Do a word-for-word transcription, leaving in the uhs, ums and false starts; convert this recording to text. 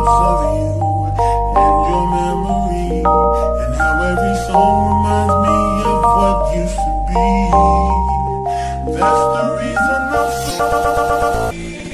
of you and your memory, and how every song reminds me of what used to be. That's the reason I'm so